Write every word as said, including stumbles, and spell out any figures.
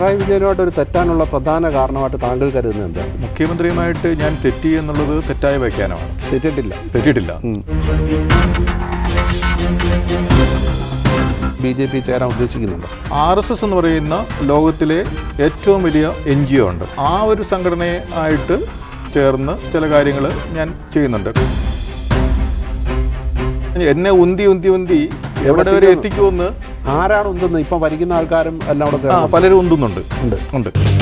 പിണറായി വിജയനുമായിട്ട് ഒരു തെറ്റാനുള്ള പ്രധാന കാരണമായിട്ട് താങ്കൾ കരുതുന്നത് എന്താ? മുഖ്യമന്ത്രിയുമായിട്ട് ഞാൻ തെറ്റി എന്നുള്ളത് തെറ്റായ വ്യാഖ്യാനമാണ്. തെറ്റിട്ടില്ല തെറ്റിയിട്ടില്ല ബി ജെ പി ചേരാൻ ഉദ്ദേശിക്കുന്നുണ്ടോ? ആർ എസ് എസ് എന്ന് പറയുന്ന ലോകത്തിലെ ഏറ്റവും വലിയ എൻ ജി ഒ ഉണ്ട്. ആ ഒരു സംഘടനയെ ആയിട്ട് ചേർന്ന് ചില കാര്യങ്ങൾ ഞാൻ ചെയ്യുന്നുണ്ട്. എന്നെ ഉന്തി ഉന്തി ഉന്തി എവിടെ വരെ എത്തിക്കുമെന്ന് ആരാണ് ഉന്തുന്നത്? ഇപ്പം ഭരിക്കുന്ന ആൾക്കാരും എല്ലാം അവിടെ പലരും ഉന്തുന്നുണ്ട് ഉണ്ട്